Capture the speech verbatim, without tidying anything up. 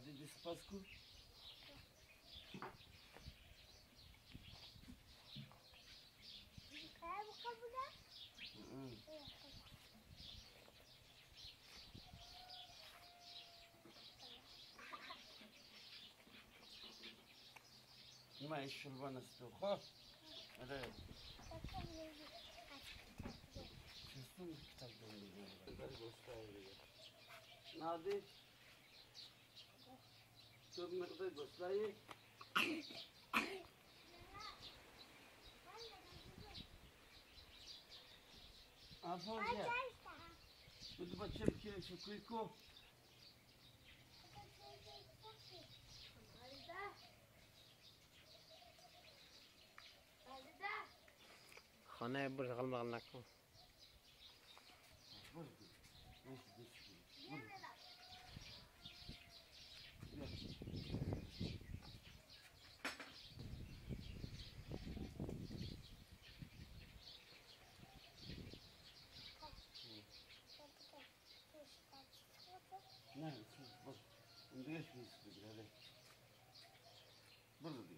Hadi dispasku. Kayak buka buka. Hmm. ما يشربون السوخة. هذا شو كتاب دوني هذا غوستاي. نادي. شو مقدار غوستاي؟ عفوا يا. بدي بتشم كي شو كيكو. خانه برشغل مغلقكم نعم بص نديش بيس بدي هذا برد